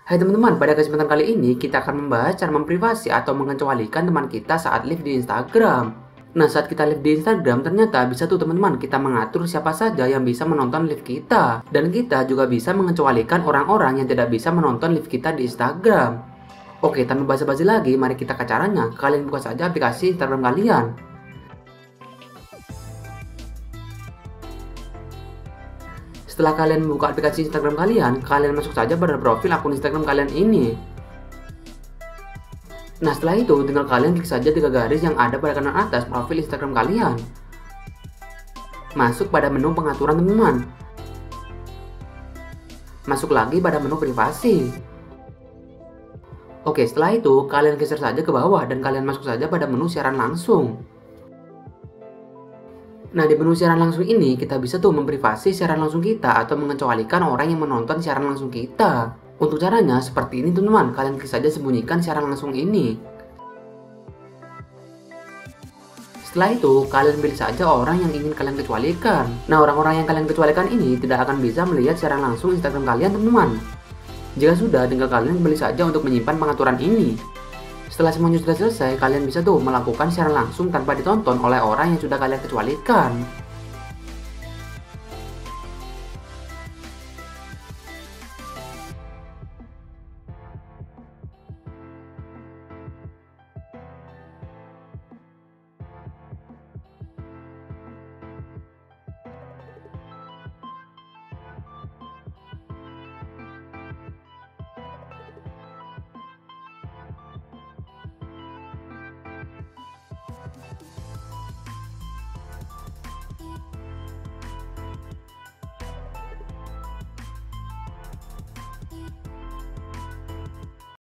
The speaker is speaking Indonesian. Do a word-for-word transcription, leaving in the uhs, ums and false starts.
Hai teman-teman, pada kesempatan kali ini kita akan membahas cara memprivasi atau mengecualikan teman kita saat live di Instagram. Nah, saat kita live di Instagram ternyata bisa tuh teman-teman kita mengatur siapa saja yang bisa menonton live kita. Dan kita juga bisa mengecualikan orang-orang yang tidak bisa menonton live kita di Instagram. Oke, tanpa basa-basi lagi, mari kita ke caranya. Kalian buka saja aplikasi Instagram kalian. Setelah kalian membuka aplikasi Instagram kalian, kalian masuk saja pada profil akun Instagram kalian ini. Nah, setelah itu tinggal kalian klik saja tiga garis yang ada pada kanan atas profil Instagram kalian. Masuk pada menu pengaturan teman-teman. Masuk lagi pada menu privasi. Oke, setelah itu kalian geser saja ke bawah dan kalian masuk saja pada menu siaran langsung. Nah, di menu siaran langsung ini kita bisa tuh memprivasi siaran langsung kita atau mengecualikan orang yang menonton siaran langsung kita. Untuk caranya seperti ini teman-teman, kalian klik saja sembunyikan siaran langsung ini. Setelah itu, kalian pilih saja orang yang ingin kalian kecualikan. Nah, orang-orang yang kalian kecualikan ini tidak akan bisa melihat siaran langsung Instagram kalian teman-teman. Jika sudah, tinggal kalian kembali saja untuk menyimpan pengaturan ini. Setelah semuanya sudah selesai, kalian bisa tuh melakukan siaran langsung tanpa ditonton oleh orang yang sudah kalian kecualikan.